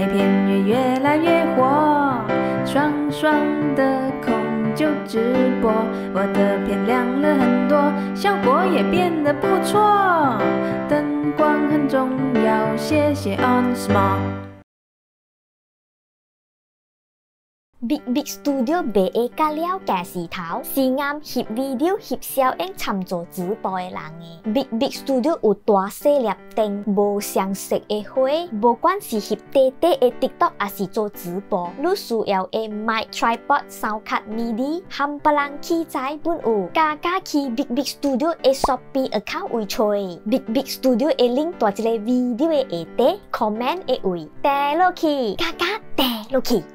每天也越来越火，爽爽的空就直播，我的片亮了很多，效果也变得不错，灯光很重要，谢谢 On Big Studio 俾A 加了嘅時頭，是啱翕 video 翕照影參做直播嘅人嘅。Big Studio 有大細粒燈，無相識嘅花，無管是翕短短嘅 TikTok 還是做直播，你需要嘅 mic tripod、sound card MIDI， 冚唪唥器材本有，加去 Big Studio 嘅 Shopee account 位吹。Big Studio 嘅 link 在一個 video 嘅下底 comment 嘅位，帶落去，加帶落去。